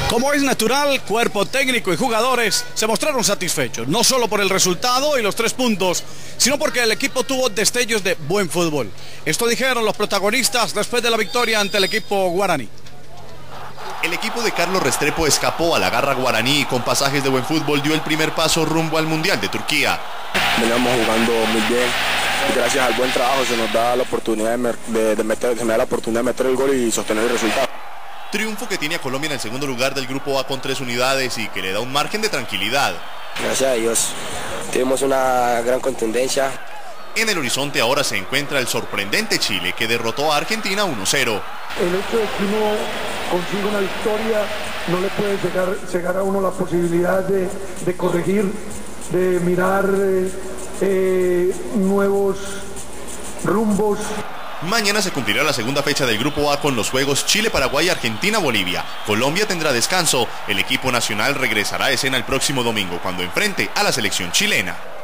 Como es natural, cuerpo técnico y jugadores se mostraron satisfechos, no solo por el resultado y los 3 puntos, sino porque el equipo tuvo destellos de buen fútbol. Esto dijeron los protagonistas después de la victoria ante el equipo guaraní. El equipo de Carlos Restrepo escapó a la garra guaraní y con pasajes de buen fútbol dio el primer paso rumbo al Mundial de Turquía. Veníamos jugando muy bien y gracias al buen trabajo se nos da la oportunidad de meter el gol y sostener el resultado. Triunfo que tiene a Colombia en el segundo lugar del grupo A con 3 unidades y que le da un margen de tranquilidad. Gracias a Dios, tuvimos una gran contundencia. En el horizonte ahora se encuentra el sorprendente Chile que derrotó a Argentina 1-0. El hecho de que uno consiga una victoria no le puede cegar a uno la posibilidad de corregir, de mirar nuevos rumbos. Mañana se cumplirá la segunda fecha del Grupo A con los juegos Chile, Paraguay, Argentina, Bolivia. Colombia tendrá descanso. El equipo nacional regresará a escena el próximo domingo cuando enfrente a la selección chilena.